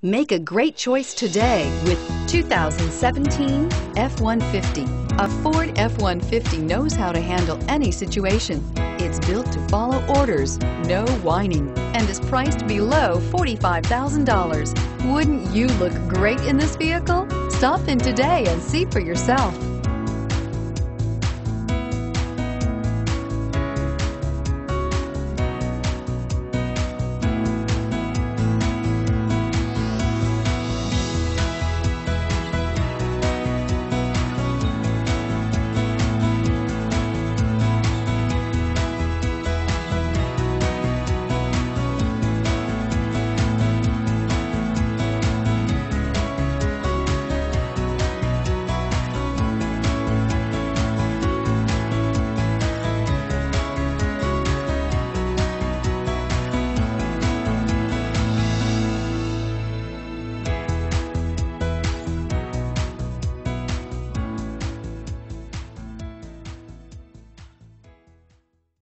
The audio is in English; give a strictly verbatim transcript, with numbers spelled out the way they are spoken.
Make a great choice today with two thousand seventeen F one fifty. A Ford F one fifty knows how to handle any situation. It's built to follow orders, no whining, and is priced below forty-five thousand dollars. Wouldn't you look great in this vehicle? Stop in today and see for yourself.